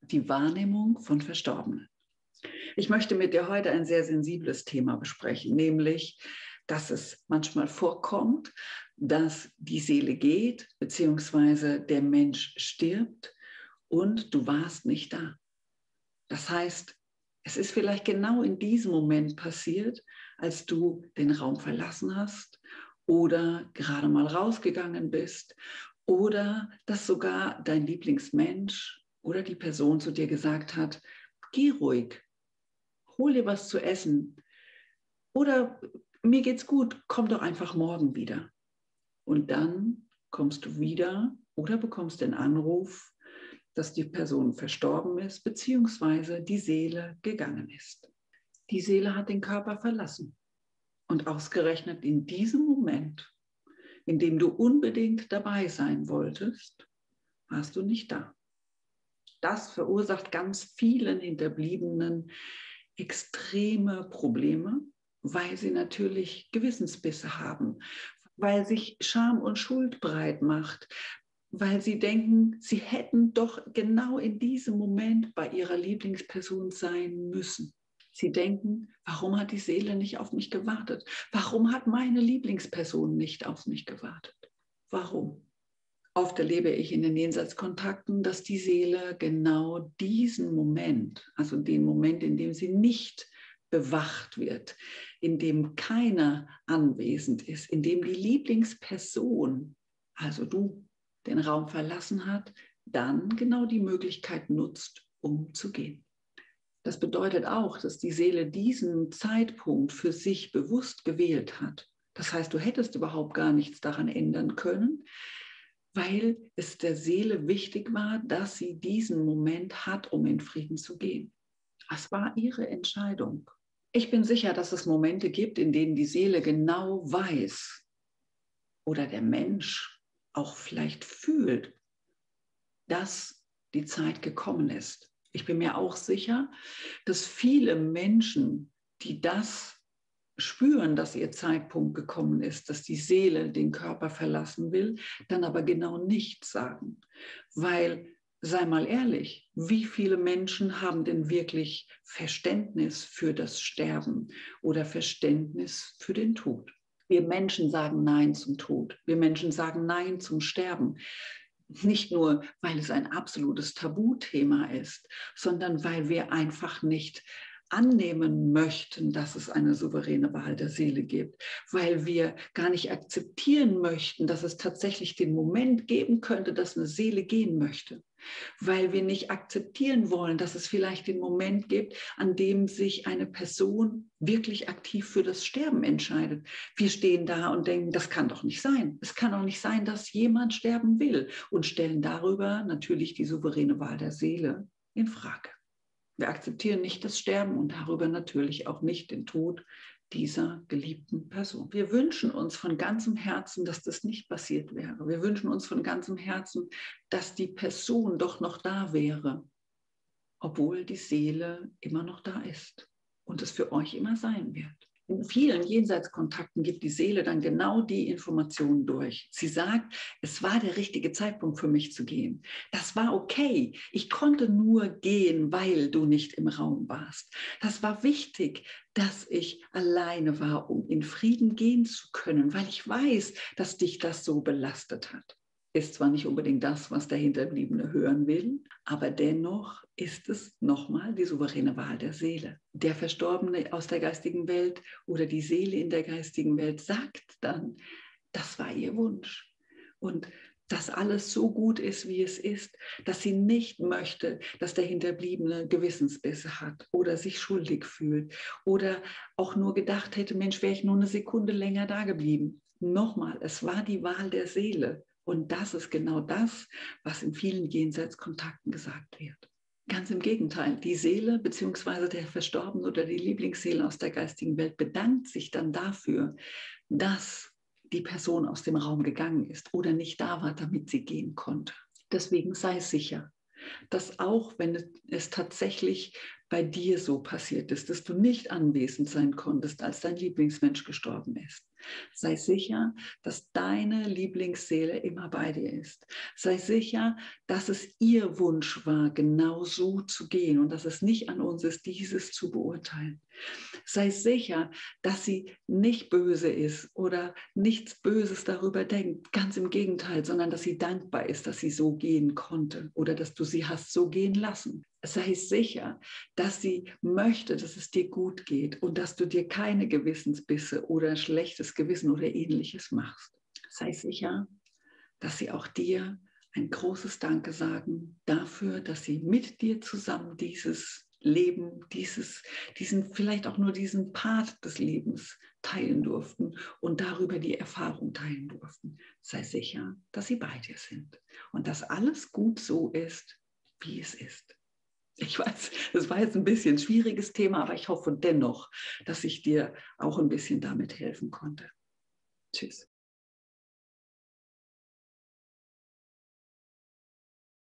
die Wahrnehmung von Verstorbenen. Ich möchte mit dir heute ein sehr sensibles Thema besprechen, nämlich, dass es manchmal vorkommt, dass die Seele geht, beziehungsweise der Mensch stirbt und du warst nicht da. Das heißt, es ist vielleicht genau in diesem Moment passiert, als du den Raum verlassen hast oder gerade mal rausgegangen bist oder dass sogar dein Lieblingsmensch oder die Person zu dir gesagt hat, geh ruhig, hol dir was zu essen oder mir geht's gut, komm doch einfach morgen wieder. Und dann kommst du wieder oder bekommst den Anruf, dass die Person verstorben ist, beziehungsweise die Seele gegangen ist. Die Seele hat den Körper verlassen. Und ausgerechnet in diesem Moment, in dem du unbedingt dabei sein wolltest, warst du nicht da. Das verursacht ganz vielen Hinterbliebenen extreme Probleme, weil sie natürlich Gewissensbisse haben, weil sich Scham und Schuld breit macht, weil sie denken, sie hätten doch genau in diesem Moment bei ihrer Lieblingsperson sein müssen. Sie denken, warum hat die Seele nicht auf mich gewartet? Warum hat meine Lieblingsperson nicht auf mich gewartet? Warum? Oft erlebe ich in den Jenseitskontakten, dass die Seele genau diesen Moment, also den Moment, in dem sie nicht bewacht wird, in dem keiner anwesend ist, in dem die Lieblingsperson, also du, den Raum verlassen hat, dann genau die Möglichkeit nutzt, um zu gehen. Das bedeutet auch, dass die Seele diesen Zeitpunkt für sich bewusst gewählt hat. Das heißt, du hättest überhaupt gar nichts daran ändern können, weil es der Seele wichtig war, dass sie diesen Moment hat, um in Frieden zu gehen. Es war ihre Entscheidung. Ich bin sicher, dass es Momente gibt, in denen die Seele genau weiß oder der Mensch auch vielleicht fühlt, dass die Zeit gekommen ist. Ich bin mir auch sicher, dass viele Menschen, die das spüren, dass ihr Zeitpunkt gekommen ist, dass die Seele den Körper verlassen will, dann aber genau nichts sagen. Weil, sei mal ehrlich, wie viele Menschen haben denn wirklich Verständnis für das Sterben oder Verständnis für den Tod? Wir Menschen sagen Nein zum Tod. Wir Menschen sagen Nein zum Sterben. Nicht nur, weil es ein absolutes Tabuthema ist, sondern weil wir einfach nicht annehmen möchten, dass es eine souveräne Wahl der Seele gibt, weil wir gar nicht akzeptieren möchten, dass es tatsächlich den Moment geben könnte, dass eine Seele gehen möchte, weil wir nicht akzeptieren wollen, dass es vielleicht den Moment gibt, an dem sich eine Person wirklich aktiv für das Sterben entscheidet. Wir stehen da und denken, das kann doch nicht sein. Es kann doch nicht sein, dass jemand sterben will und stellen darüber natürlich die souveräne Wahl der Seele in Frage. Wir akzeptieren nicht das Sterben und darüber natürlich auch nicht den Tod dieser geliebten Person. Wir wünschen uns von ganzem Herzen, dass das nicht passiert wäre. Wir wünschen uns von ganzem Herzen, dass die Person doch noch da wäre, obwohl die Seele immer noch da ist und es für euch immer sein wird. In vielen Jenseitskontakten gibt die Seele dann genau die Informationen durch. Sie sagt, es war der richtige Zeitpunkt für mich zu gehen. Das war okay. Ich konnte nur gehen, weil du nicht im Raum warst. Das war wichtig, dass ich alleine war, um in Frieden gehen zu können, weil ich weiß, dass dich das so belastet hat. Ist zwar nicht unbedingt das, was der Hinterbliebene hören will, aber dennoch ist es nochmal die souveräne Wahl der Seele. Der Verstorbene aus der geistigen Welt oder die Seele in der geistigen Welt sagt dann, das war ihr Wunsch. Und dass alles so gut ist, wie es ist, dass sie nicht möchte, dass der Hinterbliebene Gewissensbisse hat oder sich schuldig fühlt oder auch nur gedacht hätte, Mensch, wäre ich nur eine Sekunde länger da geblieben. Nochmal, es war die Wahl der Seele. Und das ist genau das, was in vielen Jenseitskontakten gesagt wird. Ganz im Gegenteil, die Seele bzw. der Verstorbene oder die Lieblingsseele aus der geistigen Welt bedankt sich dann dafür, dass die Person aus dem Raum gegangen ist oder nicht da war, damit sie gehen konnte. Deswegen sei sicher, dass auch wenn es tatsächlich bei dir so passiert ist, dass du nicht anwesend sein konntest, als dein Lieblingsmensch gestorben ist, Sei sicher, dass deine Lieblingsseele immer bei dir ist. Sei sicher, dass es ihr Wunsch war, genau so zu gehen und dass es nicht an uns ist, dieses zu beurteilen. Sei sicher, dass sie nicht böse ist oder nichts Böses darüber denkt. Ganz im Gegenteil, sondern dass sie dankbar ist, dass sie so gehen konnte oder dass du sie hast so gehen lassen. Sei sicher, dass sie möchte, dass es dir gut geht und dass du dir keine Gewissensbisse oder schlechtes Gewissen oder Ähnliches machst. Sei sicher, dass sie auch dir ein großes Danke sagen dafür, dass sie mit dir zusammen dieses Leben, vielleicht auch nur diesen Part des Lebens teilen durften und darüber die Erfahrung teilen durften. Sei sicher, dass sie bei dir sind und dass alles gut so ist, wie es ist. Ich weiß, das war jetzt ein bisschen ein schwieriges Thema, aber ich hoffe dennoch, dass ich dir auch ein bisschen damit helfen konnte. Tschüss.